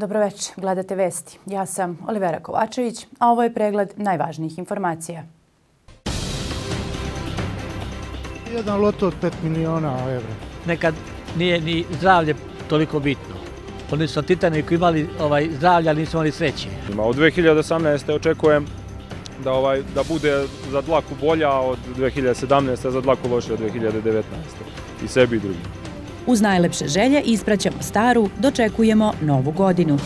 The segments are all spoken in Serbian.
Dobroveče, gledate vesti. Ja sam Olivera Kovačević, a ovo je pregled najvažnijih informacija. Jedan loto od 5 miliona evra. Nekad nije ni zdravlje toliko bitno. Oni su na Titaniku imali zdravlje, ali nisu imali sreće. Od 2018. očekujem da bude za dlaku bolja od 2017. a za dlaku lošija od 2019. I sebi i drugim. Uz najlepše želje ispraćamo staru, dočekujemo novu godinu.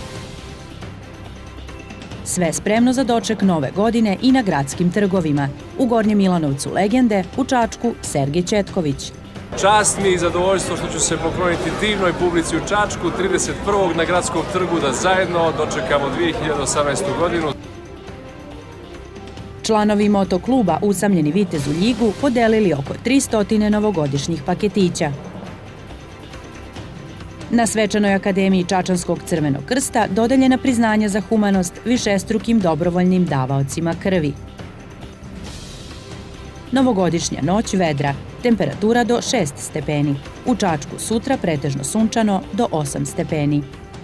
Sve spremno za doček nove godine i na gradskim trgovima. U Gornjem Milanovcu legende, u Čačku Sergej Četković. Čast mi i zadovoljstvo što ću se pokloniti divnoj publici u Čačku 31. na gradskom trgu da zajedno dočekamo 2018. godinu. Članovi motokluba Usamljeni vitez u Ljigu podelili oko 300 novogodišnjih paketića. Na Svečanoj akademiji Čačanskog Crvenog krsta dodeljena priznanja za humanost višestrukim dobrovoljnim davaocima krvi. Novogodišnja noć vedra, temperatura do 6 stepeni. U Čačku sutra pretežno sunčano do 8 stepeni.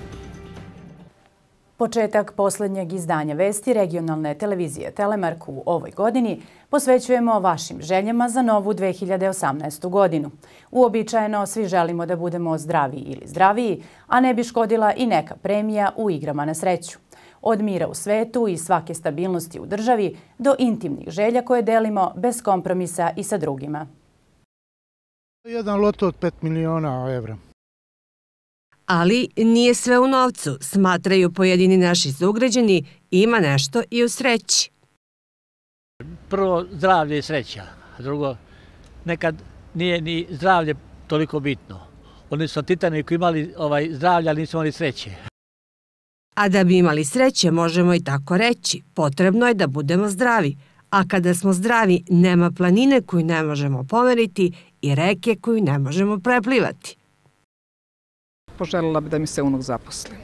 Početak poslednjeg izdanja vesti regionalne televizije Telemark u ovoj godini posvećujemo vašim željama za novu 2018. godinu. Uobičajeno svi želimo da budemo zdravi ili zdraviji, a ne bi škodila i neka premija u igrama na sreću. Od mira u svetu i svake stabilnosti u državi do intimnih želja koje delimo bez kompromisa i sa drugima. Jedan loto od 5 miliona evra. Ali nije sve u novcu, smatraju pojedini naši sugrađani, ima nešto i u sreći. Prvo, zdravlje i sreća. Drugo, nekad nije ni zdravlje toliko bitno. Oni su na Titaniku imali zdravlje, ali nisu imali sreće. A da bi imali sreće, možemo i tako reći, potrebno je da budemo zdravi. A kada smo zdravi, nema planine koju ne možemo pomeriti i reke koju ne možemo preplivati. Poželjela bi da mi se unuk zaposli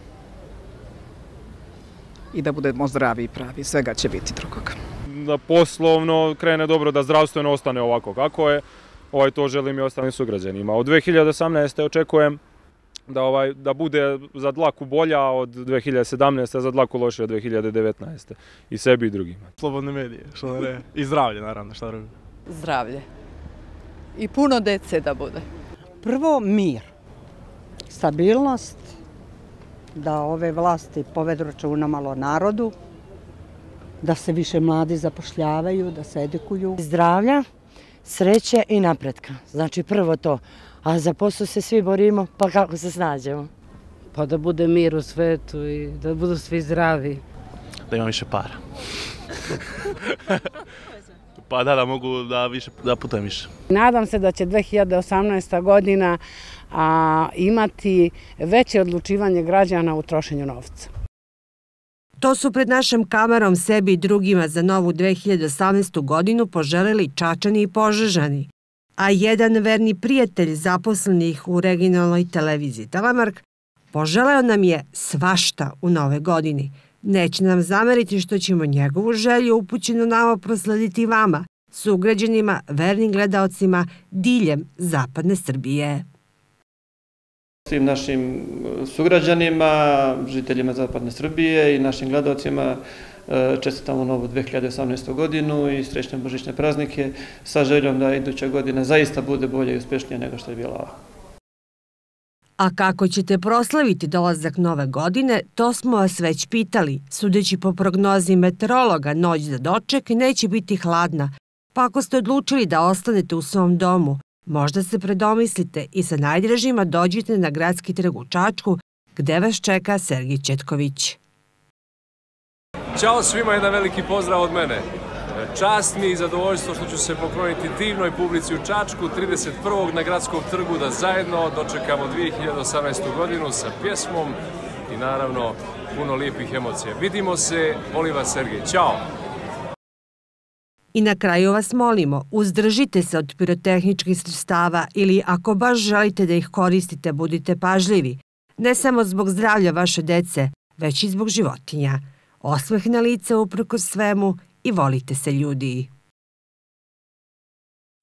i da budemo zdravi i pravi. Svega će biti drugoga. Da poslovno krene dobro, da zdravstveno ostane ovako kako je. To želim i ostalim sugrađanima. Od 2018. očekujem da bude za dlaku bolja od 2017. a za dlaku lošija od 2019. I sebi i drugima. Slobodne medije, što da ne. I zdravlje, naravno, šta drugo. Zdravlje. I puno dece da bude. Prvo, mir. Stabilnost, da ove vlasti povedu računa malo narodu, da se više mladi zapošljavaju, da se edukuju. Zdravlja, sreće i napretka. Znači prvo to. A za posao se svi borimo, pa kako se snađemo? Pa da bude mir u svetu i da budu svi zdravi. Da imam više para. Pa da mogu da putujem više. Nadam se da će 2018. godina imati veće odlučivanje građana u trošenju novca. To su pred našom kamerom sebi i drugima za novu 2018. godinu poželeli Čačani i Požežani. A jedan verni prijatelj zaposlenih u regionalnoj televiziji Telemark poželeo nam je svašta u nove godini. Neće nam zameriti što ćemo njegovu želju upućenu nama proslediti vama, sugrađanima, vernim gledaocima diljem zapadne Srbije. Svim našim sugrađanima, žiteljima zapadne Srbije i našim gledaocima čestitamo novu 2018. godinu i srećne božićne praznike sa željom da iduća godina zaista bude bolje i uspješnija nego što je bila ova. A kako ćete proslaviti dolazak nove godine, to smo vas već pitali. Sudeći po prognozi meteorologa, noć za doček neće biti hladna. Pa ako ste odlučili da ostanete u svom domu, možda se predomislite i sa najdražima dođite na gradski trg u Čačku, gde vas čeka Sergej Četković. Ćao svima, jedan veliki pozdrav od mene. Čast mi i zadovoljstvo što ću se pokloniti divnoj publici u Čačku 31. na gradskom trgu da zajedno dočekamo 2018. godinu sa pjesmom i naravno puno lijepih emocija. Vidimo se, volim vas Sergej. Ćao! I na kraju vas molimo, uzdržite se od pirotehničkih sredstava ili ako baš želite da ih koristite, budite pažljivi. Ne samo zbog zdravlja vaše dece, već i zbog životinja. Osmeh na lice uprkos svemu i volite se ljudi.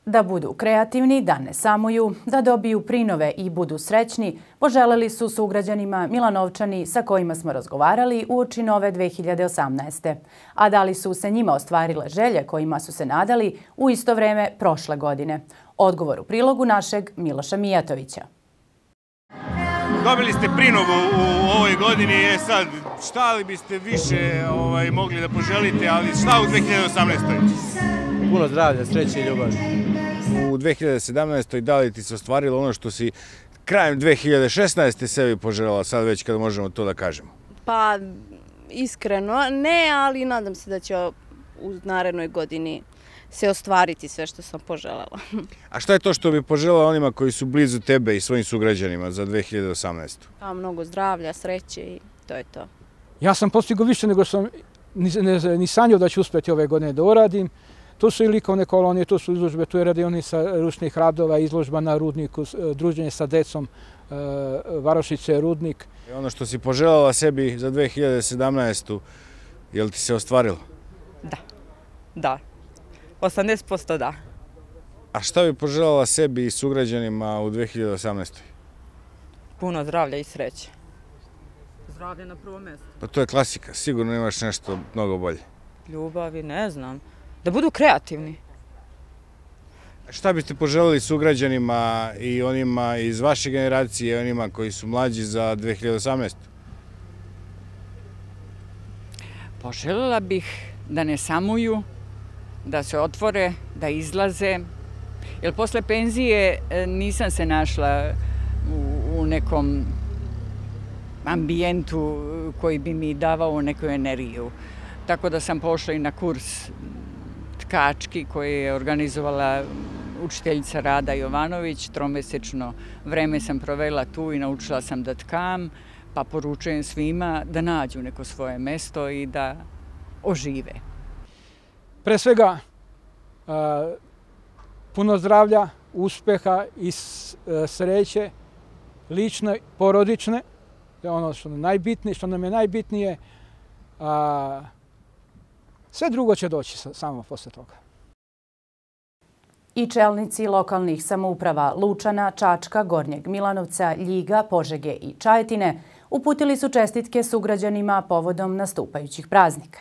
Da budu kreativni, da ne samuju, da dobiju prinove i budu srećni, poželeli su sugrađanima Milanovčani sa kojima smo razgovarali uoči nove 2018. A da li su se njima ostvarile želje kojima su se nadali u isto vreme prošle godine? Odgovor u prilogu našeg Miloša Mijatovića. Dobili ste prinovu u ovoj godini, sad šta li biste više mogli da poželite, ali šta u 2018. Puno zdravlja, sreće i ljubavi. U 2017. da li ti se ostvarilo ono što si krajem 2016. sebi poželjela, sad već kada možemo to da kažemo? Pa, iskreno ne, ali nadam se da će u narednoj godini se ostvariti sve što sam poželjela. A šta je to što bi poželjela onima koji su blizu tebe i svojim sugrađanima za 2018. Pa, mnogo zdravlja, sreće i to je to. Ja sam postigao više nego sam ni sanjao da ću uspjeti ove godine da uradim. Tu su i likovne kolonije, tu su izložbe, tu je radionica ručnih radova, izložba na Rudniku, druženje sa decom, Varošice, Rudnik. Ono što si poželjela sebi za 2017. je li ti se ostvarilo? Da. 80% da. A šta bi poželjela sebi i sugrađanima u 2018. Puno zdravlja i sreće. Zdravlje na prvo mjesto. Pa to je klasika, sigurno imaš nešto mnogo bolje. Ljubavi, ne znam. Da budu kreativni. Šta biste poželjeli sugrađanima i onima iz vaše generacije i onima koji su mlađi za 2018. Poželjela bih da ne samuju, da se otvore, da izlaze. Jer posle penzije nisam se našla u nekom ambijentu koji bi mi davao neku energiju. Tako da sam pošla i na kurs tkački koji je organizovala učiteljica Rada Jovanović. 3-mesečno vreme sam provela tu i naučila sam da tkam, pa poručujem svima da nađu neko svoje mesto i da ožive. Pre svega, puno zdravlja, uspeha i sreće, lične, porodične, to je ono što nam je najbitnije, sve drugo će doći samo posle toga. I čelnici lokalnih samouprava Lučana, Čačka, Gornjeg Milanovca, Ljiga, Požege i Čajetine uputili su čestitke sugrađanima povodom nastupajućih praznika.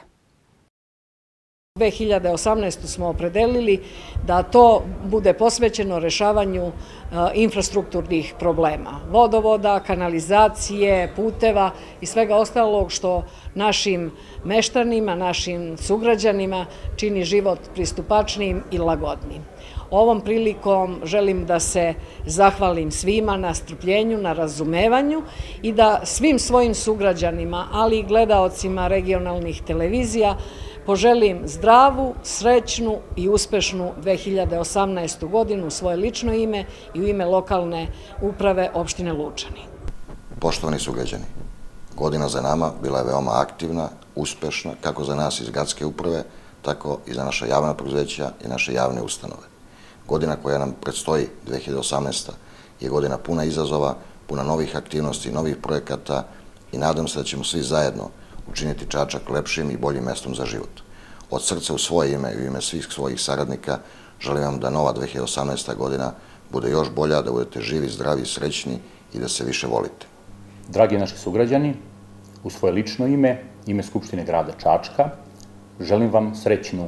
2018. smo opredelili da to bude posvećeno rešavanju infrastrukturnih problema, vodovoda, kanalizacije, puteva i svega ostalog što našim meštanima, našim sugrađanima čini život pristupačnijim i lagodnijim. Ovom prilikom želim da se zahvalim svima na strpljenju, na razumevanju i da svim svojim sugrađanima, ali i gledaocima regionalnih televizija, poželim zdravu, srećnu i uspešnu 2018. godinu u svoje lično ime i u ime lokalne uprave opštine Lučani. Poštovani sugrađani, godina za nama bila je veoma aktivna, uspešna, kako za nas iz gradske uprave, tako i za naša javna preduzeća i naše javne ustanove. Godina koja nam predstoji, 2018. je godina puna izazova, puna novih aktivnosti, novih projekata i nadam se da ćemo svi zajedno učiniti Čačak lepšim i boljim mestom za život. Od srca u svoje ime i u ime svih svojih saradnika želim vam da nova 2018. godina bude još bolja, da budete živi, zdravi i srećni i da se više volite. Dragi naši sugrađani, u svoje lično ime, ime Skupštine grada Čačka, želim vam srećnu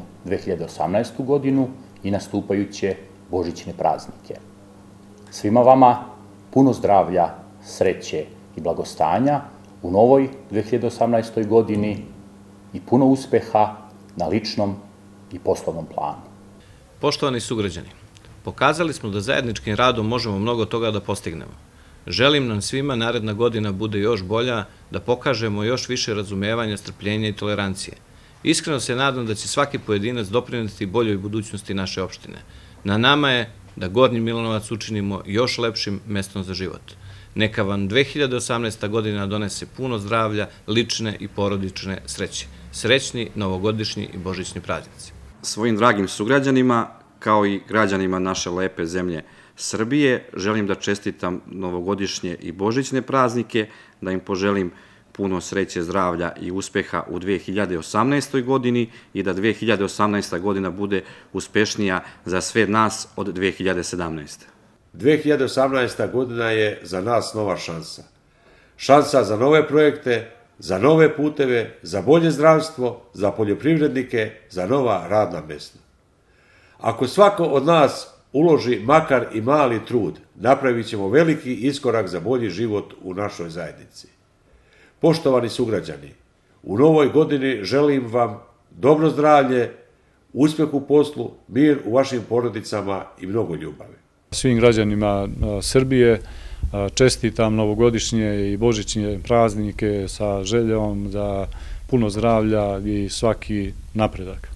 2018. godinu i nastupajuće božićne praznike. Svima vama puno zdravlja, sreće i blagostanja u novoj 2018. godini i puno uspeha na ličnom i poslovnom planu. Poštovani sugrađani, pokazali smo da zajedničkim radom možemo mnogo toga da postignemo. Želim nam svima naredna godina bude još bolja, da pokažemo još više razumevanja, strpljenja i tolerancije. Iskreno se nadam da će svaki pojedinac doprineti boljoj budućnosti naše opštine. Na nama je da Gornji Milanovac učinimo još lepšim mestom za život. Neka vam 2018. godina donese puno zdravlja, lične i porodične sreće. Srećni novogodišnji i božićni praznici. Svojim dragim sugrađanima, kao i građanima naše lepe zemlje Srbije, želim da čestitam novogodišnje i božićne praznike, da im poželim puno sreće, zdravlja i uspeha u 2018. godini i da 2018. godina bude uspešnija za sve nas od 2017. 2018. godina je za nas nova šansa. Šansa za nove projekte, za nove puteve, za bolje zdravstvo, za poljoprivrednike, za nova radna mjesta. Ako svako od nas uloži makar i mali trud, napravit ćemo veliki iskorak za bolji život u našoj zajednici. Poštovani sugrađani, u novoj godini želim vam dobro zdravlje, uspjeh u poslu, mir u vašim porodicama i mnogo ljubavi. Svim građanima Srbije čestitam novogodišnje i božićne praznike sa željom za puno zdravlja i svaki napredak.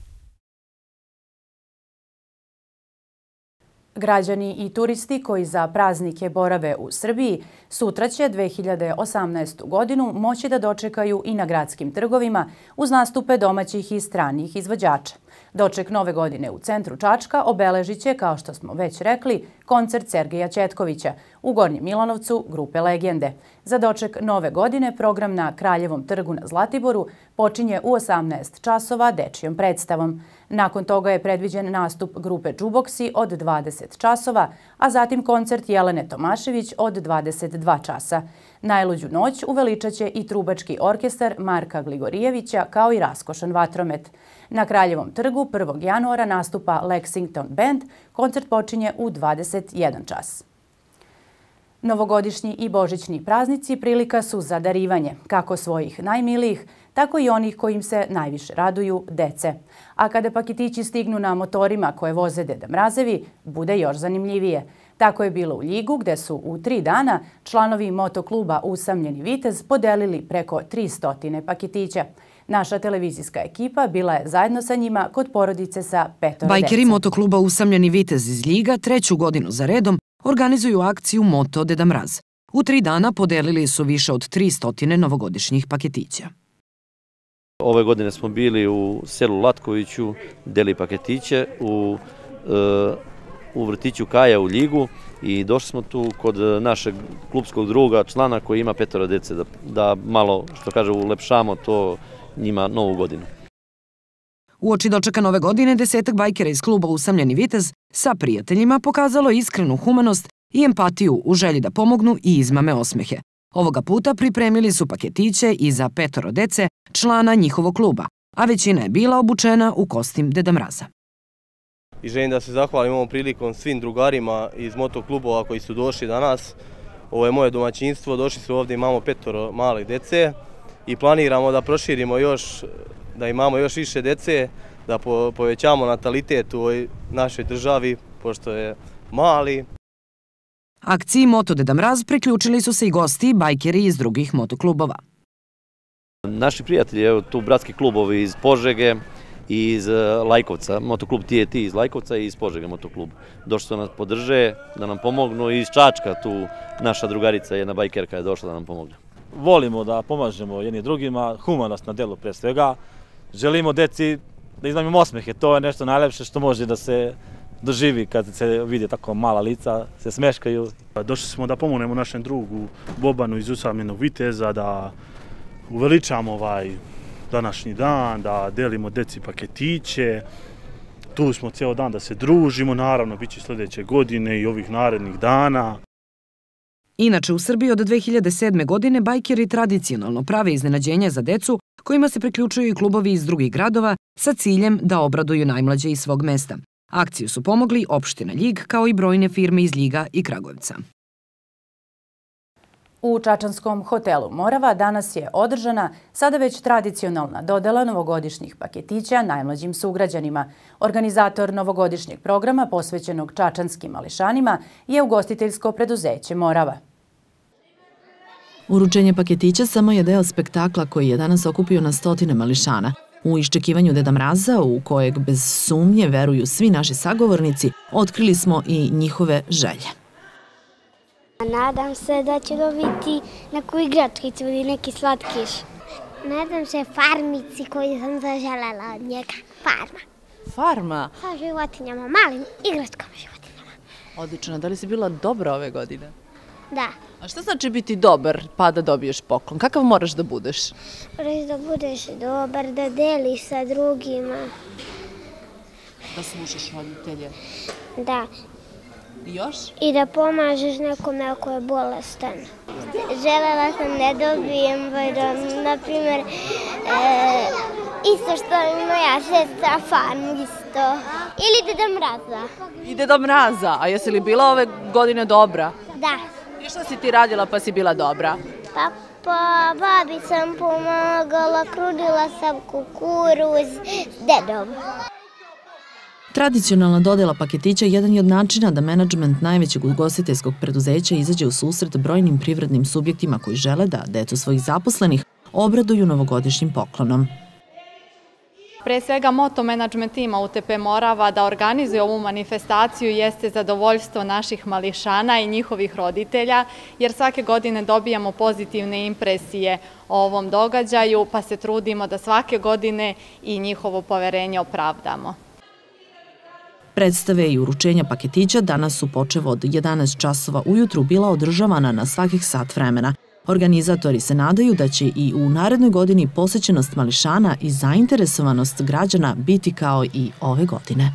Građani i turisti koji za praznike borave u Srbiji sutra će 2018. godinu moći da dočekaju i na gradskim trgovima uz nastupe domaćih i stranih izvođača. Doček nove godine u centru Čačka obeležit će, kao što smo već rekli, koncert Sergeja Ćetkovića u Gornjem Milanovcu grupe Legende. Za doček nove godine program na Kraljevom trgu na Zlatiboru počinje u 18 časova dečijom predstavom. Nakon toga je predviđen nastup grupe Džuboksi od 20 časova, a zatim koncert Jelene Tomašević od 22 časa. Najluđu noć uveličat će i trubački orkestar Marka Gligorijevića kao i raskošan vatromet. Na Kraljevom trgu 1. januara nastupa Lexington Band, koncert počinje u 21 čas. Novogodišnji i božićni praznici prilika su za darivanje, kako svojih najmilijih, tako i onih kojim se najviše raduju, dece. A kada paketići stignu na motorima koje voze Deda Mrazevi, bude još zanimljivije. Tako je bilo u Ljigu, gde su u 3 dana članovi motokluba Usamljeni vitez podelili preko 300 paketića. Naša televizijska ekipa bila je zajedno sa njima kod porodice sa 5 dece. Bajkeri motokluba Usamljeni vitez iz Ljiga 3. godinu za redom organizuju akciju Moto Deda Mraz. U 3 dana podelili su više od 300 novogodišnjih paketića. Ove godine smo bili u selu Latkoviću, deli paketiće, u vrtiću Kaja u Ljigu i došli smo tu kod našeg klubskog druga, člana koji ima 5 dece, da malo, što kaže, ulepšamo to njima novu godinu. Uoči dočeka nove godine 10 bajkera iz kluba Usamljeni vitez sa prijateljima pokazalo iskrenu humanost i empatiju u želji da pomognu i izmame osmehe. Ovoga puta pripremili su paketiće i za 5 dece člana njihovog kluba, a većina je bila obučena u kostim Deda Mraza. I želim da se zahvalim ovom prilikom svim drugarima iz motoklubova koji su došli danas. Ovo je moje domaćinstvo, došli su ovdje, imamo 5 malih dece i planiramo da proširimo još, da imamo još više dece, da povećamo natalitet u ovoj našoj državi, pošto je mali. Akciji Moto Deda Mraz priključili su se i gosti i bajkeri iz drugih motoklubova. Naši prijatelji, evo tu bratski klubovi iz Požege i iz Lajkovca, motoklub TET iz Lajkovca i iz Požege motoklub. Došli su nas podrže, da nam pomognu i iz Čačka, tu naša drugarica, jedna bajkerka je došla da nam pomogne. Volimo da pomažemo jedni drugima, humanost na delu pre svega. Želimo deci da iznajmimo osmehe, to je nešto najlepše što može da se doživi kad se vidi tako mala lica, se smeškaju. Došli smo da pomognemo našem drugu Bobanu iz Usamljenog viteza, da uveličamo ovaj današnji dan, da delimo deci paketiće. Tu smo cijel dan da se družimo, naravno bit će sljedeće godine i ovih narednih dana. Inače, u Srbiji od 2007. godine bajkeri tradicionalno prave iznenađenja za decu kojima se priključuju i klubovi iz drugih gradova sa ciljem da obraduju najmlađe iz svog mesta. Akciju su pomogli opština Ljig kao i brojne firme iz Ljiga i Kragujevca. U čačanskom hotelu Morava danas je održana sada već tradicionalna dodela novogodišnjih paketića najmlađim sugrađanima. Organizator novogodišnjeg programa posvećenog čačanskim mališanima je ugostiteljsko preduzeće Morava. Uručenje paketića samo je deo spektakla koji je danas okupio na stotine mališana. U iščekivanju Deda Mraza, u kojeg bez sumnje veruju svi naši sagovornici, otkrili smo i njihove želje. Nadam se da će dobiti neku igračkicu ili neki slatkiš. Nadam se farmici koju sam zaželela od njega. Farma. Farma? Sa životinjama, malim igračkama životinjama. Odlično. Da li si bila dobra ove godine? Da. A šta znači biti dobar pa da dobiješ poklon? Kakav moraš da budeš? Moraš da budeš dobar, da deliš sa drugima. Da slušaš roditelje. Da. I još? I da pomažeš nekome ako je bolestan. Želela sam da dobijem, na primjer, isto što je moja sestra farmu isto. Ili Deda Mraza. I Deda Mraza. A jesi li bila ove godine dobra? Da. I što si ti radila pa si bila dobra? Pa babi sam pomagala, krudila sam kukuruz s dedom. Tradicionalna dodela paketića jedan je od načina da menadžment najvećeg ugostiteljskog preduzeća izađe u susret brojnim privrednim subjektima koji žele da decu svojih zaposlenih obraduju novogodišnjim poklonom. Pre svega, moto menadžment tima UTP Morava da organizuje ovu manifestaciju jeste zadovoljstvo naših mališana i njihovih roditelja, jer svake godine dobijamo pozitivne impresije o ovom događaju, pa se trudimo da svake godine i njihovo poverenje opravdamo. Predstave i uručenja paketića danas su počev od 11 časova ujutru bila održavana na svakih sat vremena. Organizatori se nadaju da će i u narednoj godini posećenost mališana i zainteresovanost građana biti kao i ove godine.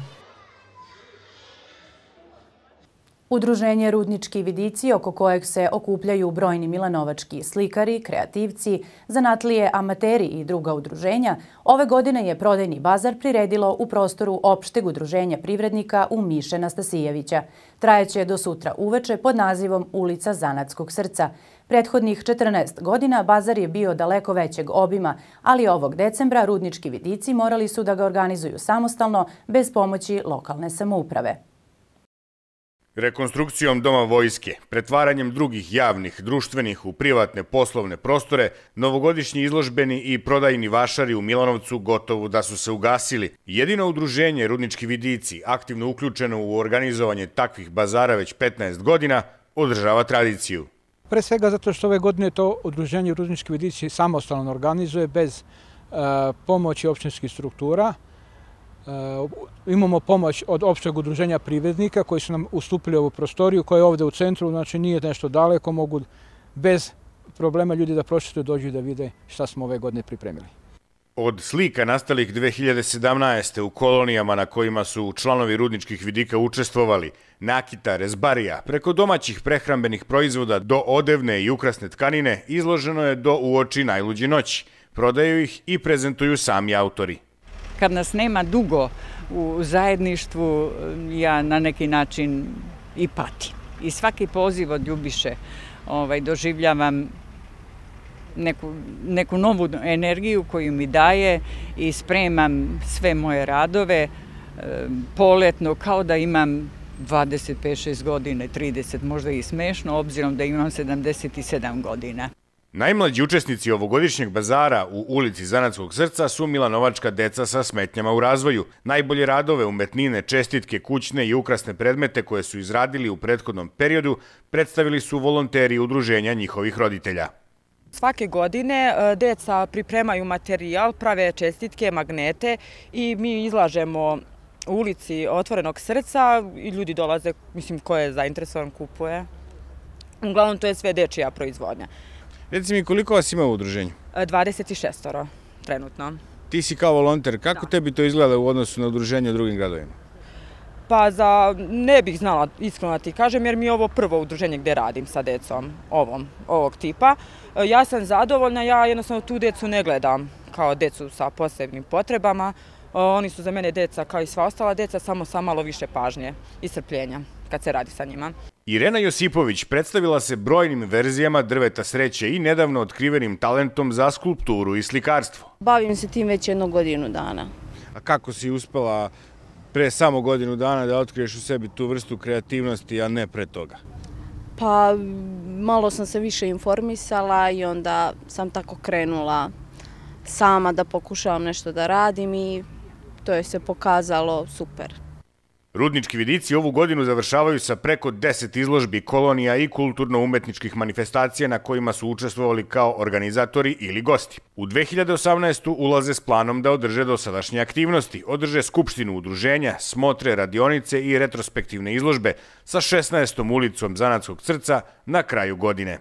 Udruženje Rudnički vidici, oko kojeg se okupljaju brojni milanovački slikari, kreativci, zanatlije, amateri i druga udruženja, ove godine je prodajni bazar priredilo u prostoru Opšteg udruženja privrednika u Miše Nastasijevića. Trajeće do sutra uveče pod nazivom Ulica Zanatskog srca. Prethodnih 14 godina bazar je bio daleko većeg obima, ali ovog decembra Rudnički vidici morali su da ga organizuju samostalno bez pomoći lokalne samouprave. Rekonstrukcijom Doma vojske, pretvaranjem drugih javnih, društvenih u privatne poslovne prostore, novogodišnji izložbeni i prodajni vašari u Milanovcu gotovo da su se ugasili. Jedino udruženje Rudnički vidici, aktivno uključeno u organizovanje takvih bazara već 15 godina, održava tradiciju. Pre svega zato što ove godine to udruženje Rudnički vidici samostalno organizuje bez pomoći opštinskih struktura. Imamo pomoć od Opšteg udruženja privrednika koji su nam ustupili ovu prostoriju koja je ovde u centru, znači nije nešto daleko, mogu bez problema ljudi da prošetuju, dođu i da vide šta smo ove godine pripremili. Od slika nastalih 2017. u kolonijama na kojima su članovi Rudničkih vidika učestvovali, nakita, rezbarija, preko domaćih prehrambenih proizvoda do odevne i ukrasne tkanine, izloženo je do uoči najluđe noći. Prodaju ih i prezentuju sami autori. Kad nas nema dugo u zajedništvu, ja na neki način i patim. I svaki poziv od Ljubiše doživljavam neku novu energiju koju mi daje i spremam sve moje radove poletno kao da imam 25-6 godina, 30, možda i smešno, obzirom da imam 77 godina. Najmlađi učesnici ovogodišnjeg bazara u ulici Zanatskog srca su milanovačka deca sa smetnjama u razvoju. Najbolje radove, umetnine, čestitke, kućne i ukrasne predmete koje su izradili u prethodnom periodu predstavili su volonteri udruženja njihovih roditelja. Svake godine deca pripremaju materijal, prave čestitke, magnete i mi izlažemo u ulici Otvorenog srca i ljudi dolaze, mislim, ko je zainteresovan kupuje. Uglavnom to je sve dečija proizvodnja. Reci mi, koliko vas ima u udruženju? 26 trenutno. Ti si kao volonter, kako tebi to izgleda u odnosu na udruženje u drugim gradovima? Pa ne bih znala iskreno da ti kažem, jer mi je ovo prvo udruženje gde radim sa decom ovog tipa. Ja sam zadovoljna, ja jednostavno tu decu ne gledam kao decu sa posebnim potrebama. Oni su za mene deca kao i sva ostala deca, samo sa malo više pažnje i strpljenja kad se radi sa njima. Irena Josipović predstavila se brojnim verzijama drveta sreće i nedavno otkrivenim talentom za skulpturu i slikarstvo. Bavim se tim već 1 godinu dana. A kako si uspela pre samo godinu dana da otkriješ u sebi tu vrstu kreativnosti, a ne pre toga? Pa malo sam se više informisala i onda sam tako krenula sama da pokušavam nešto da radim i to je se pokazalo super. Rudnički vidici ovu godinu završavaju sa preko 10 izložbi, kolonija i kulturno-umetničkih manifestacija na kojima su učestvovali kao organizatori ili gosti. U 2018. ulaze s planom da održe dosadašnje aktivnosti, održe skupštinu udruženja, smotre, radionice i retrospektivne izložbe sa 16. ulicom Zanatskog srca na kraju godine.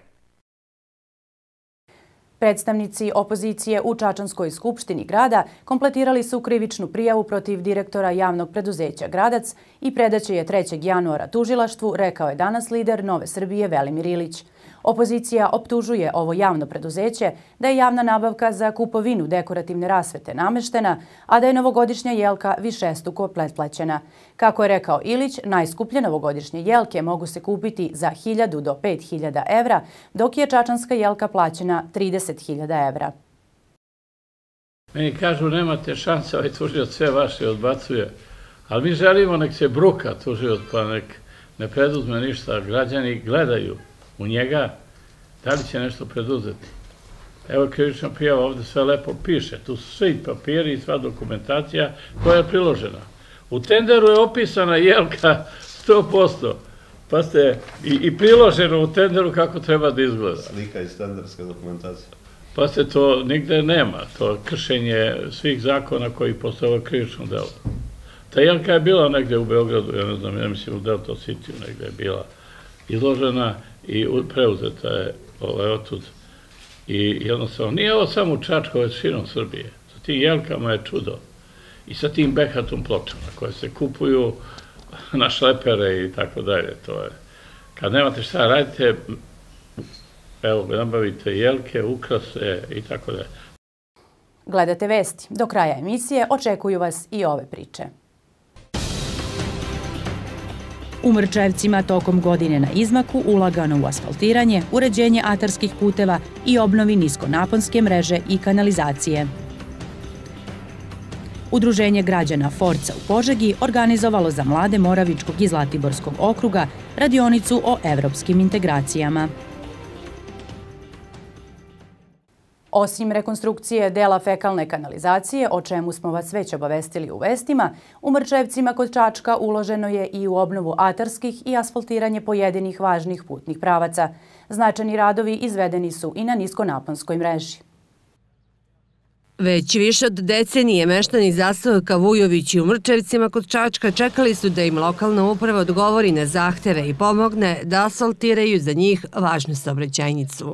Predstavnici opozicije u Čačanskoj skupštini grada kompletirali su krivičnu prijavu protiv direktora javnog preduzeća Gradac i predaće je 3. januara tužilaštvu, rekao je danas lider Nove Srbije Velimir Ilić. Opozicija optužuje ovo javno preduzeće da je javna nabavka za kupovinu dekorativne rasvete nameštena, a da je novogodišnja jelka višestruko pretplaćena. Kako je rekao Ilić, najskuplje novogodišnje jelke mogu se kupiti za 1.000 do 5.000 evra, dok je čačanska jelka plaćena 30.000 evra. Meni kažu nemate šanse, ovaj tužilac sve vaše odbacuje, ali mi želimo nek se bruka tužilac pa nek ne preduzme ništa, građani gledaju u njega, da li će nešto preduzeti. Evo krivična prijava, ovdje sve lepo piše, tu su svi papiri i sva dokumentacija koja je priložena. U tenderu je opisana jelka 100%, pa ste i priloženo u tenderu kako treba da izgleda. Slika iz tenderske dokumentacije. Pa se to nigde nema, to kršenje svih zakona koji postoje ovo krivično delo. Ta jelka je bila negde u Beogradu, ja ne znam, ja mislim u Delta City negde je bila izložena i preuzeta je otud. I jednostavno, nije ovo samo u Čačku, ovo je širom Srbije. Sa tim jelkama je čudo. I sa tim behatom pločama koje se kupuju na šlepere i tako dalje. To je. Kad nemate šta radite, evo, nabavite jelke, ukrase i tako dalje. Gledate vesti. Do kraja emisije očekuju vas i ove priče. U Mrčajevcima tokom godine na izmaku ulagano u asfaltiranje, uređenje atarskih puteva i obnovi niskonaponske mreže i kanalizacije. Udruženje građana Forca u Požegi organizovalo za mlade Moravičkog i Zlatiborskog okruga radionicu o evropskim integracijama. Osim rekonstrukcije dela fekalne kanalizacije, o čemu smo vas već obavestili u vestima, u Mrčajevcima kod Čačka uloženo je i u obnovu atarskih i asfaltiranje pojedinih važnih putnih pravaca. Značajni radovi izvedeni su i na niskonaponskoj mreži. Već više od decenije meštani zaseoka Vujovići u Mrčajevcima kod Čačka čekali su da im lokalna uprava odgovori na zahteve i pomogne da asfaltiraju za njih važnu saobraćajnicu.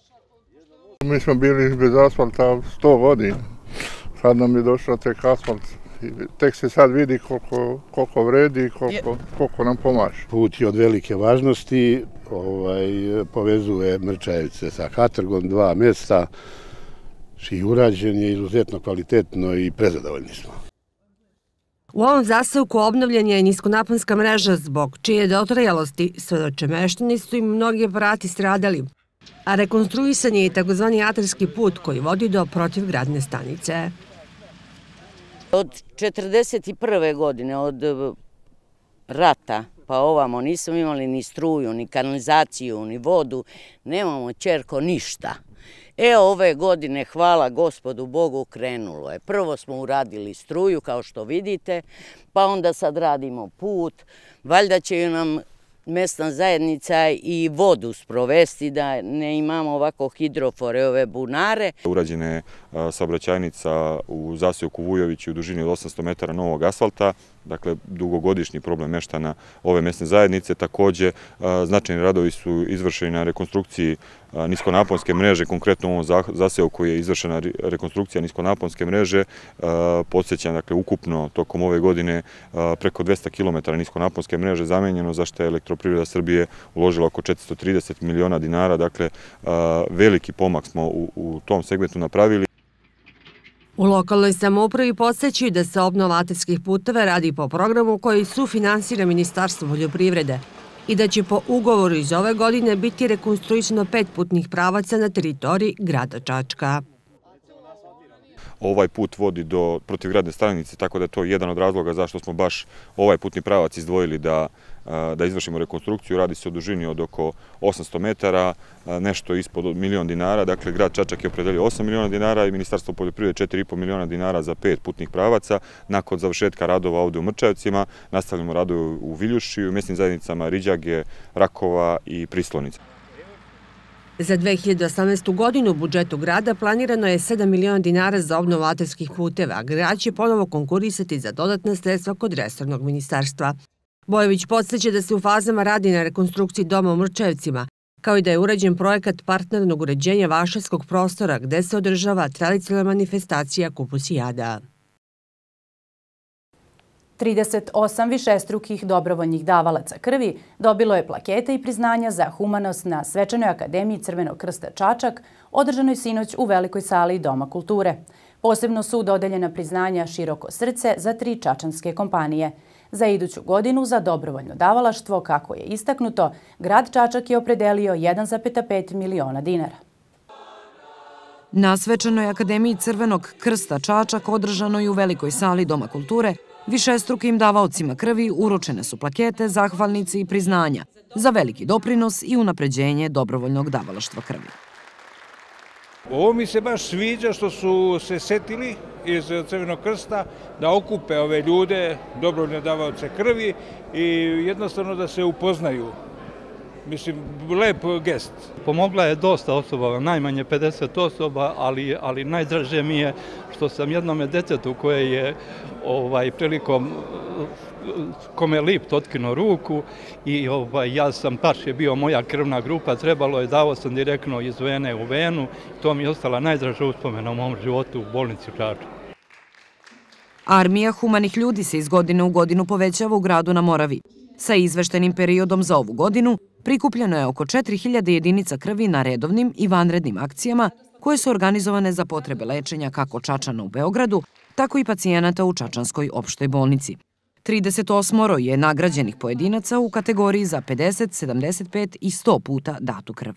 Mi smo bili bez asfalta 100 godina. Sad nam je došao tek asfalt. Tek se sad vidi koliko vredi i koliko nam pomaže. Put je od velike važnosti, povezuje Mrčajevce sa Hatrgom, 2 mjesta, i urađen je izuzetno kvalitetno i prezadovoljni smo. U ovom zaseoku obnovljen je niskonaponska mreža, zbog čije dotrajalosti svedoče meštani su im mnogi aparati stradali, a rekonstruisan je i takozvani atarski put koji vodi do protivgradne stanice. Od 1941. godine, od rata pa ovamo, nismo imali ni struju, ni kanalizaciju, ni vodu, nemamo ćerko ništa. Ove godine, hvala Gospodu Bogu, krenulo je. Prvo smo uradili struju, kao što vidite, pa onda sad radimo put. Valjda će nam mesna zajednica i vodu sprovesti, da ne imamo ovako hidrofore, ove bunare. Urađena je saobraćajnica u zaseoku Vujovići u dužini od 800 metara novog asfalta, dakle dugogodišnji problem meštana ove mesne zajednice. Takođe, značajni radovi su izvršeni na rekonstrukciji niskonaponske mreže, konkretno u ovom zaseoku je izvršena rekonstrukcija niskonaponske mreže. Podsjećam, dakle, ukupno tokom ove godine preko 200 km niskonaponske mreže zamenjeno, za što je Elektroprivreda Srbije uložila oko 430 miliona dinara. Dakle, veliki pomak smo u tom segmentu napravili. U lokalnoj samoupravi podsjećaju da se obnova atarskih puteva radi po programu koji sufinansira Ministarstvo poljoprivrede i da će po ugovoru iz ove godine biti rekonstruisano 5 putnih pravaca na teritoriji grada Čačka. Ovaj put vodi do protivgradne stanice, tako da je to jedan od razloga zašto smo baš ovaj putni pravac izdvojili da da izvršimo rekonstrukciju. Radi se o dužini od oko 800 metara, nešto ispod $1.000.000. Dakle, grad Čačak je opredelio 8 miliona dinara i Ministarstvo poljoprivrede 4,5 miliona dinara za 5 putnih pravaca. Nakon završetka radova ovde u Mrčajevcima, nastavljamo radove u Viljuši, u mesnim zajednicama Riđage, Rakova i Prislonica. Za 2018. godinu u budžetu grada planirano je 7 miliona dinara za obnovu atarskih puteva, a grad će ponovo konkurisati za dodatna sredstva kod resornog ministarstva. Bojović podsjeća da se u fazama radi na rekonstrukciji doma u Mrčajevcima, kao i da je urađen projekat partnernog uređenja vašarskog prostora gde se održava tradicionalna manifestacija Kupusijada. 38 višestrukih dobrovoljnih davalaca krvi dobilo je plakete i priznanja za humanost na Svečanoj akademiji Crvenog krsta Čačak, održanoj sinoć u velikoj sali Doma kulture. Posebno su dodeljena priznanja Široko srce za 3 čačanske kompanije. Za iduću godinu za dobrovoljno davalaštvo, kako je istaknuto, grad Čačak je opredelio 1,5 miliona dinara. Na Svečanoj akademiji Crvenog krsta Čačak, održanoj u velikoj sali Doma kulture, višestrukim davaocima krvi uručene su plakete, zahvalnice i priznanja za veliki doprinos i unapređenje dobrovoljnog davalaštva krvi. Ovo mi se baš sviđa što su se setili iz Crvenog krsta da okupe ove ljude, dobrovoljne davaoce krvi i jednostavno da se upoznaju. Mislim, lep gest. Pomogla je dosta osoba, najmanje 50 osoba, ali najdraže mi je što sam jednome detetu koje je prilikom kome lipt otkinuo ruku i ja sam, baš je bio moja krvna grupa, trebalo je, dao sam direktno iz vene u venu, to mi je ostala najdraža uspomena u mom životu u bolnici u Čačku. Armija humanih ljudi se iz godine u godinu povećava u gradu na Moravi. Sa izveštenim periodom za ovu godinu prikupljeno je oko 4000 jedinica krvi na redovnim i vanrednim akcijama koje su organizovane za potrebe lečenja kako Čačana u Beogradu, tako i pacijenata u Čačanskoj opštoj bolnici. 38 je nagrađenih pojedinaca u kategoriji za 50, 75 i 100 puta datu krv.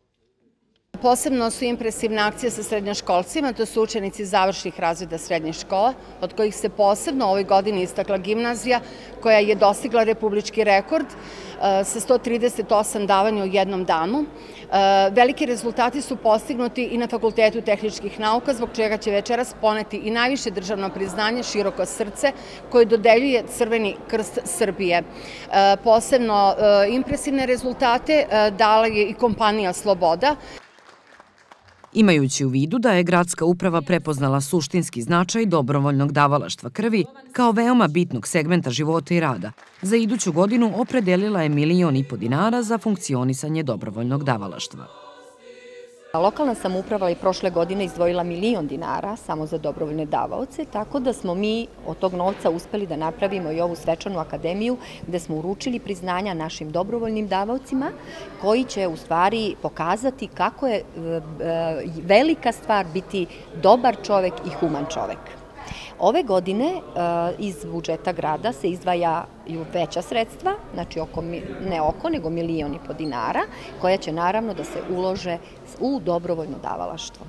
Posebno su impresivne akcije sa srednjoškolcima, to su učenici završnih razreda srednjih škola, od kojih se posebno ove godine istakla gimnazija koja je dostigla republički rekord sa 138 davanja u jednom danu. Veliki rezultati su postignuti i na Fakultetu tehničkih nauka, zbog čega će večeras poneti i najviše državno priznanje Široko srce koje dodeljuje Crveni krst Srbije. Posebno impresivne rezultate dala je i kompanija Sloboda. Imajući u vidu da je gradska uprava prepoznala suštinski značaj dobrovoljnog davalaštva krvi kao veoma bitnog segmenta života i rada, za iduću godinu opredelila je 1,5 miliona dinara za funkcionisanje dobrovoljnog davalaštva. Lokalna samouprava je prošle godine izdvojila 1 milion dinara samo za dobrovoljne davaoce, tako da smo mi od tog novca uspeli da napravimo i ovu svečanu akademiju gde smo uručili priznanja našim dobrovoljnim davaocima koji će u stvari pokazati kako je velika stvar biti dobar čovek i human čovek. Ove godine iz budžeta grada se izdvajaju veća sredstva, znači nego 1,5 miliona dinara, koja će naravno da se ulože u dobrovoljno davalaštvo.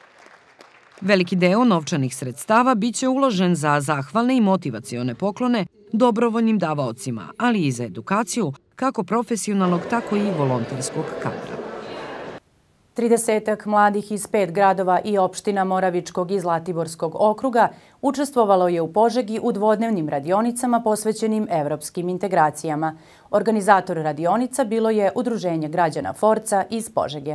Veliki deo novčanih sredstava biće uložen za zahvalne i motivacione poklone dobrovoljnim davaocima, ali i za edukaciju kako profesionalnog, tako i volonterskog kadra. 30 mladih iz 5 gradova i opština Moravičkog i Zlatiborskog okruga učestvovalo je u Požegi u dvodnevnim radionicama posvećenim evropskim integracijama. Organizator radionica bilo je Udruženje građana Forca iz Požege.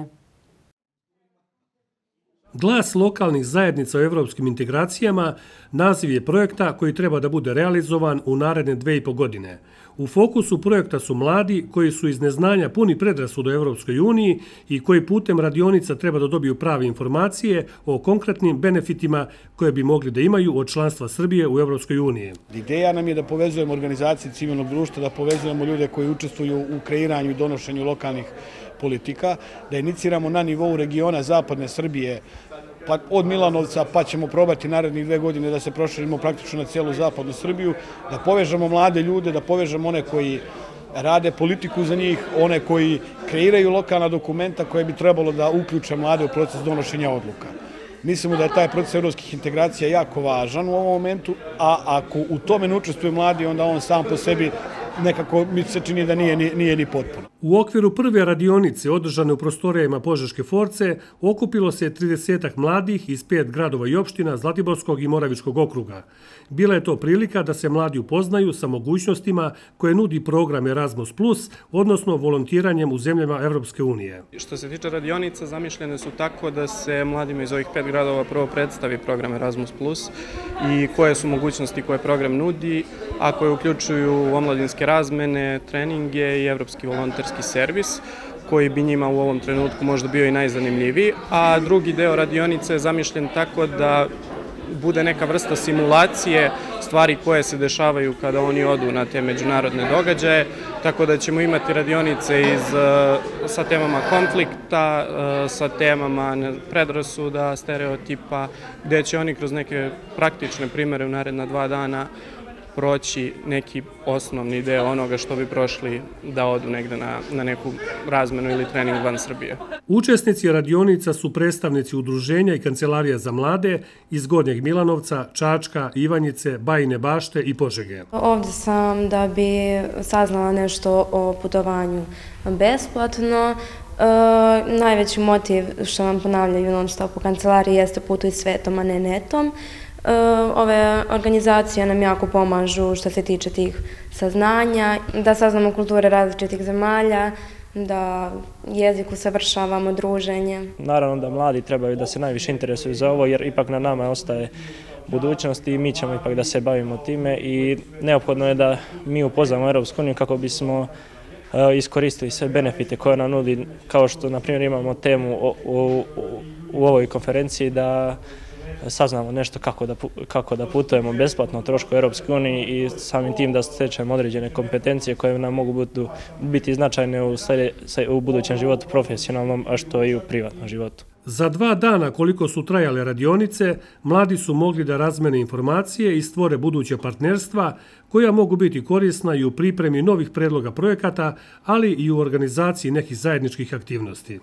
Glas lokalnih zajednica o evropskim integracijama naziv je projekta koji treba da bude realizovan u naredne 2,5 godine. U fokusu projekta su mladi koji su iz neznanja puni predrasuda o Evropskoj uniji i koji putem radionica treba da dobiju prave informacije o konkretnim benefitima koje bi mogli da imaju od članstva Srbije u Evropskoj uniji. Ideja nam je da povezujemo organizacije civilnog društva, da povezujemo ljude koji učestvuju u kreiranju i donošenju lokalnih politika, da iniciramo na nivou regiona Zapadne Srbije od Milanovca, pa ćemo probati narednih 2 godine da se proširimo praktično na cijelu Zapadnu Srbiju, da povežemo mlade ljude, da povežemo one koji rade politiku za njih, one koji kreiraju lokalna dokumenta koje bi trebalo da uključe mlade u proces donošenja odluka. Mislimo da je taj proces evropskih integracija jako važan u ovom momentu, a ako u tome ne učestvuju mladi, onda on sam po sebi nekako mi se čini da nije ni potpuno. U okviru prve radionice održane u prostorijama Požeške Force okupilo se 30-ak mladih iz 5 gradova i opština Zlatiborskog i Moravičkog okruga. Bila je to prilika da se mladi upoznaju sa mogućnostima koje nudi program Erasmus+, odnosno volontiranjem u zemljama Evropske unije. Što se tiče radionica, zamišljene su tako da se mladima iz ovih 5 gradova prvo predstavi program Erasmus+, i koje su mogućnosti koje program nudi, a koje uključuju omladinske razmene, treninge i evropski volonterski servis, koji bi njima u ovom trenutku možda bio i najzanimljiviji, a drugi deo radionice je zamišljen tako da bude neka vrsta simulacije stvari koje se dešavaju kada oni odu na te međunarodne događaje, tako da ćemo imati radionice sa temama konflikta, sa temama predrasuda, stereotipa, gde će oni kroz neke praktične primere u naredna 2 dana proći neki osnovni deo onoga što bi prošli da odu negde na neku razmenu ili trening van Srbije. Učesnici radionica su predstavnici udruženja i kancelarija za mlade iz Gornjeg Milanovca, Čačka, Ivanjice, Bajine Bašte i Požege. Ovdje sam da bi saznala nešto o putovanju besplatno. Najveći motiv što vam ponavljaju non-stop u kancelariji jeste putuj svetom, a ne netom. Ove organizacije nam jako pomažu što se tiče tih saznanja, da saznamo kulture različitih zemalja, da jezik usavršavamo, druženje. Naravno da mladi trebaju da se najviše interesuju za ovo, jer ipak na nama ostaje budućnost i mi ćemo ipak da se bavimo time i neophodno je da mi upoznamo Europsku uniju kako bismo iskoristili sve benefite koje nam nudi, kao što na primjer imamo temu u ovoj konferenciji da saznamo nešto kako da putujemo besplatno o trošku Europske unije i samim tim da stečemo određene kompetencije koje nam mogu biti značajne u budućem životu profesionalnom, a što i u privatnom životu. Za 2 dana koliko su trajale radionice, mladi su mogli da razmene informacije i stvore buduće partnerstva koja mogu biti korisna i u pripremi novih predloga projekata, ali i u organizaciji nekih zajedničkih aktivnosti.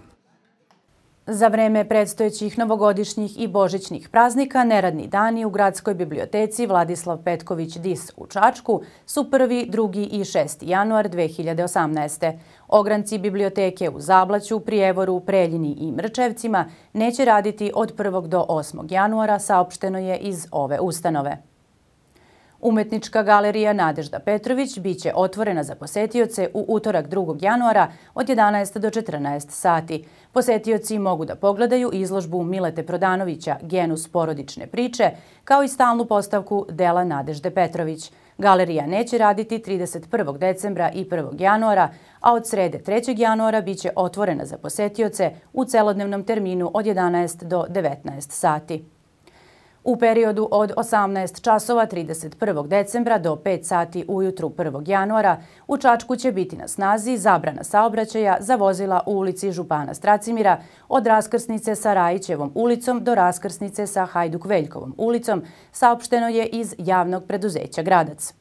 Za vreme predstojećih novogodišnjih i božićnih praznika, neradni dani u Gradskoj biblioteci Vladislav Petković Dis u Čačku su 1., 2. i 6. januar 2018. Ogranci biblioteke u Zablaću, Prijevoru, Preljini i Mrčevcima neće raditi od 1. do 8. januara, saopšteno je iz ove ustanove. Umetnička galerija Nadežda Petrović biće otvorena za posetioce u utorak 2. januara od 11 do 14 sati. Posetioci mogu da pogledaju izložbu Milete Prodanovića Genus porodične priče, kao i stalnu postavku dela Nadežde Petrović. Galerija neće raditi 31. decembra i 1. januara, a od srede 3. januara biće otvorena za posetioce u celodnevnom terminu od 11 do 19 sati. U periodu od 18 časova 31. decembra do 5 sati ujutru 1. januara u Čačku će biti na snazi zabrana saobraćaja za vozila u ulici Župana Stracimira od raskrsnice sa Rajićevom ulicom do raskrsnice sa Hajduk-Veljkovom ulicom, saopšteno je iz javnog preduzeća Gradac.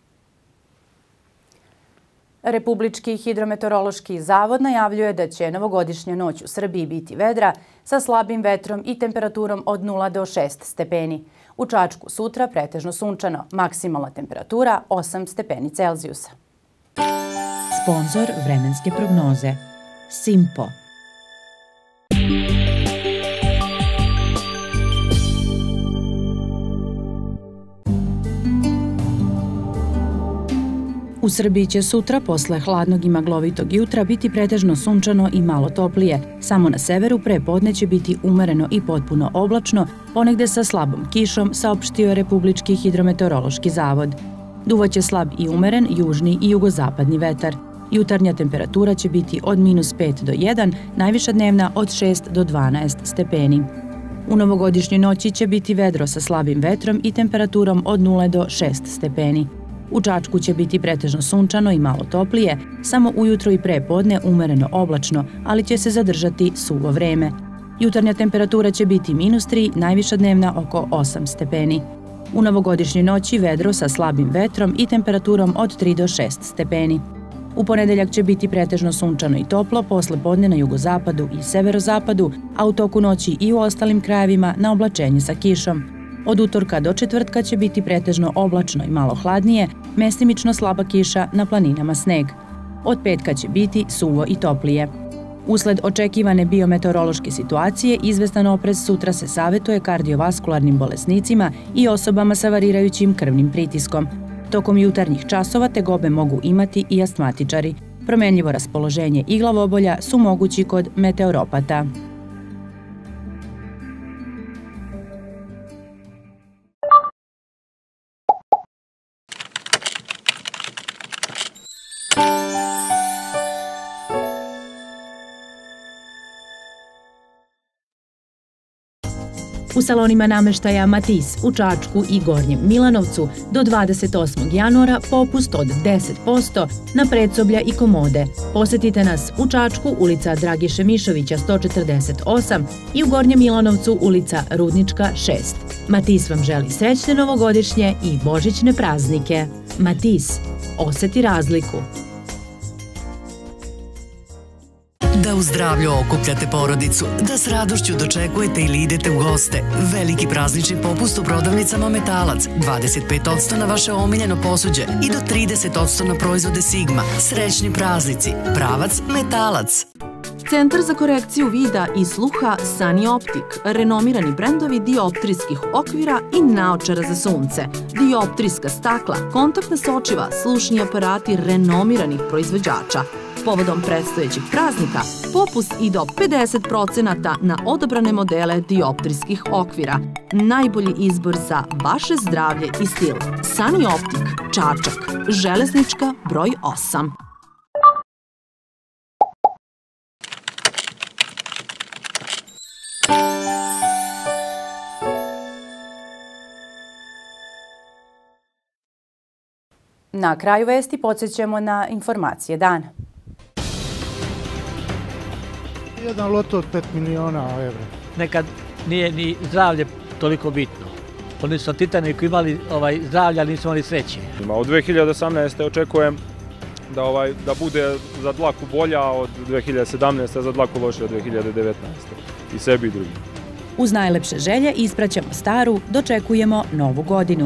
Republički hidrometeorološki zavod najavljuje da će novogodišnja noć u Srbiji biti vedra sa slabim vetrom i temperaturom od 0 do 6 stepeni. U Čačku sutra pretežno sunčano, maksimalna temperatura 8 stepeni Celzijusa. Sponzor vremenske prognoze Simpo. U Srbiji će sutra, posle hladnog i maglovitog jutra, biti pretežno sunčano i malo toplije. Samo na severu pre podne će biti umereno i potpuno oblačno, ponegde sa slabom kišom, saopštio je Republički hidrometeorološki zavod. Duvaće slab i umeren južni i jugozapadni vetar. Jutarnja temperatura će biti od -5 do 1, najviša dnevna od 6 do 12 stepeni. U novogodišnjoj noći će biti vedro sa slabim vetrom i temperaturom od 0 do 6 stepeni. U Čačku će biti pretežno sunčano i malo toplije, samo ujutro i pre podne umereno oblačno, ali će se zadržati suvo vreme. Jutarnja temperatura će biti -3, najviša dnevna oko 8 stepeni. U novogodišnjoj noći vedro sa slabim vetrom i temperaturom od 3 do 6 stepeni. U ponedeljak će biti pretežno sunčano i toplo, posle podne na jugozapadu i severozapadu, a u toku noći i u ostalim krajevima na oblačenje sa kišom. Od utorka do četvrtka će biti pretežno oblačno i malo hladnije, mestimično slaba kiša, na planinama sneg. Od petka će biti suvo i toplije. Usled očekivane biometeorološke situacije, izvestan oprez sutra se savjetuje kardiovaskularnim bolesnicima i osobama sa varirajućim krvnim pritiskom. Tokom jutarnjih časova tegobe mogu imati i astmatičari. Promenljivo raspoloženje i glavobolja su mogući kod meteoropata. U salonima nameštaja Matis u Čačku i Gornjem Milanovcu do 28. januara popust od 10% na predsoblja i komode. Posetite nas u Čačku, ulica Dragiše Mišovića 148 i u Gornjem Milanovcu, ulica Rudnička 6. Matis vam želi srećne novogodišnje i božićne praznike. Matis. Oseti razliku. Da u zdravlju okupljate porodicu, da s radošću dočekujete ili idete u goste. Veliki praznični popust u prodavnicama Metalac. 25% na vaše omiljeno posuđe i do 30% na proizvode Sigma. Srećni praznici. Pravac Metalac. Centar za korekciju vida i sluha Sunny Optic. Renomirani brendovi dioptrijskih okvira i naočara za sunce. Dioptrijska stakla, kontaktna sočiva, slušni aparati renomiranih proizvođača. Povodom predstojećih praznika, popust i do 50% na odabrane modele dioptrijskih okvira. Najbolji izbor za vaše zdravlje i stil. Sunny Optic, Čačak, Železnička, broj 8. Na kraju vesti podsjećamo na informacije dana. Jedan loto od 5 miliona evra. Nekad nije ni zdravlje toliko bitno. Oni su na Titaniku imali zdravlje, ali nisu imali sreće. Od 2018. očekujem da bude za dlaku bolja od 2017. a za dlaku lošija od 2019. I sebi i drugim. Uz najlepše želje ispraćamo staru, dočekujemo novu godinu.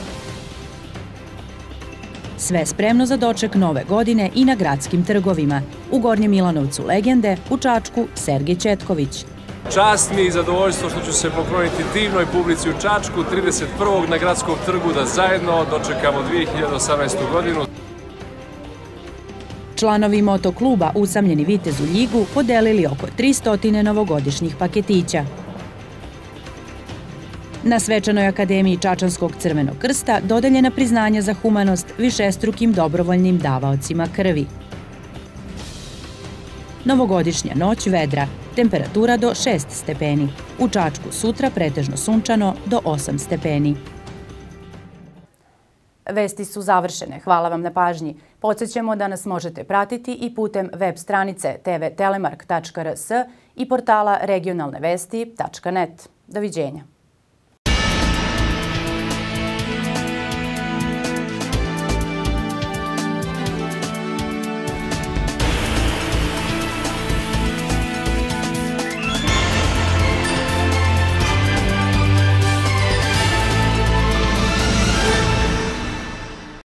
Sve spremno za doček nove godine i na gradskim trgovima. U Gornjem Milanovcu legende, u Čačku Sergej Četković. Čast mi i zadovoljstvo što ću se pokloniti divnoj publici u Čačku 31. na gradskom trgu da zajedno dočekamo 2018. godinu. Članovi motokluba Usamljeni vitez u Ljigu podelili oko 300 novogodišnjih paketića. Na Svečanoj akademiji Čačanskog Crvenog krsta dodeljena priznanja za humanost višestrukim dobrovoljnim davaocima krvi. Novogodišnja noć vedra, temperatura do 6 stepeni. U Čačku sutra pretežno sunčano do 8 stepeni. Vesti su završene. Hvala vam na pažnji. Podsjećamo da nas možete pratiti i putem web stranice tvtelemark.rs i portala regionalnevesti.net. Doviđenja.